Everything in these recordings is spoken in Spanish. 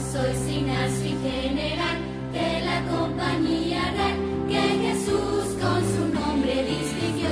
Soy Ignacio y general de la compañía real que Jesús con su nombre distinguió.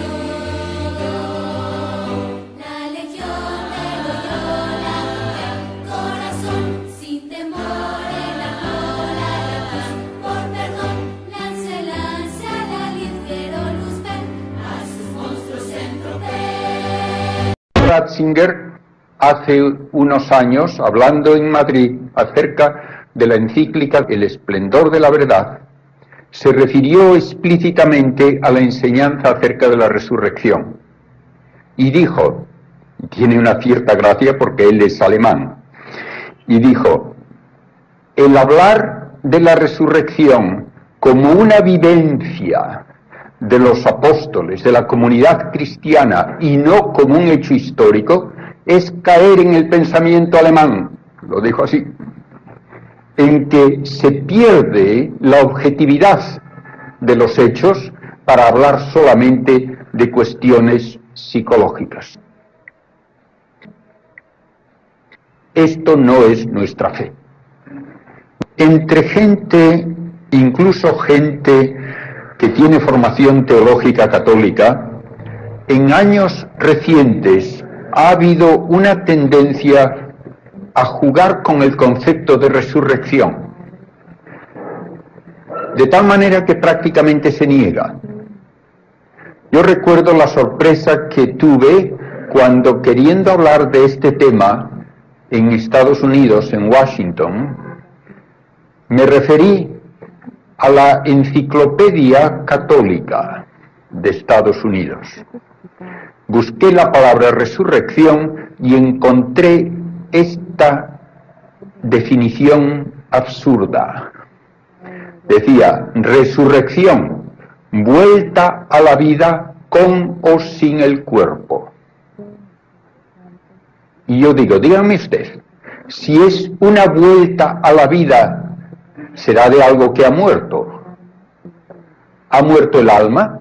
La legión de Loyola, el corazón sin temor en la cola de Dios. Por perdón, lance a la ligero luz, ven a sus monstruos en tropel. Ratzinger, hace unos años, hablando en Madrid acerca de la encíclica El esplendor de la verdad, se refirió explícitamente a la enseñanza acerca de la resurrección. Y dijo, tiene una cierta gracia porque él es alemán, y dijo, el hablar de la resurrección como una vivencia de los apóstoles, de la comunidad cristiana, y no como un hecho histórico, es caer en el pensamiento alemán, lo dijo así, en que se pierde la objetividad de los hechos para hablar solamente de cuestiones psicológicas. Esto no es nuestra fe. Entre gente, incluso gente que tiene formación teológica católica, en años recientes ha habido una tendencia a jugar con el concepto de resurrección, de tal manera que prácticamente se niega. Yo recuerdo la sorpresa que tuve cuando, queriendo hablar de este tema en Estados Unidos, en Washington, me referí a la Enciclopedia Católica de Estados Unidos. Busqué la palabra resurrección y encontré esta definición absurda. Decía, resurrección, vuelta a la vida con o sin el cuerpo. Y yo digo, dígame usted, si es una vuelta a la vida, ¿será de algo que ha muerto? ¿Ha muerto el alma?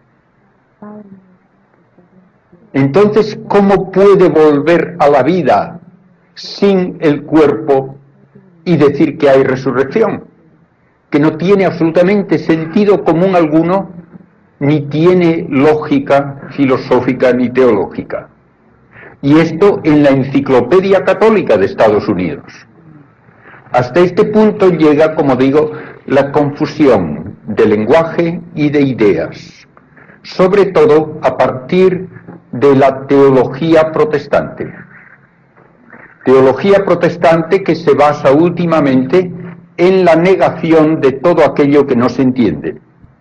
Entonces, ¿cómo puede volver a la vida sin el cuerpo y decir que hay resurrección? Que no tiene absolutamente sentido común alguno, ni tiene lógica filosófica ni teológica. Y esto en la Enciclopedia Católica de Estados Unidos. Hasta este punto llega, como digo, la confusión de lenguaje y de ideas, sobre todo a partir de la teología protestante. Teología protestante que se basa últimamente en la negación de todo aquello que no se entiende.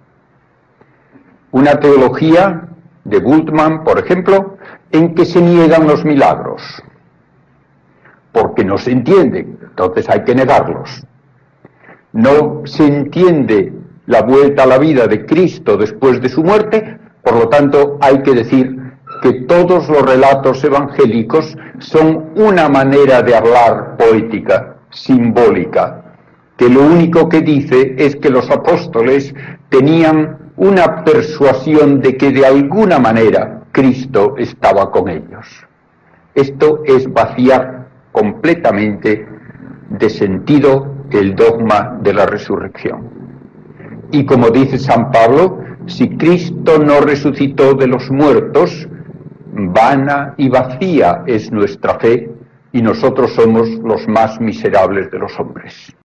Una teología de Bultmann, por ejemplo, en que se niegan los milagros, porque no se entienden, entonces hay que negarlos. No se entiende la vuelta a la vida de Cristo después de su muerte, por lo tanto hay que decir que todos los relatos evangélicos son una manera de hablar poética, simbólica, que lo único que dice es que los apóstoles tenían una persuasión de que de alguna manera Cristo estaba con ellos. Esto es vaciar completamente de sentido el dogma de la resurrección. Y como dice San Pablo, si Cristo no resucitó de los muertos, vana y vacía es nuestra fe y nosotros somos los más miserables de los hombres.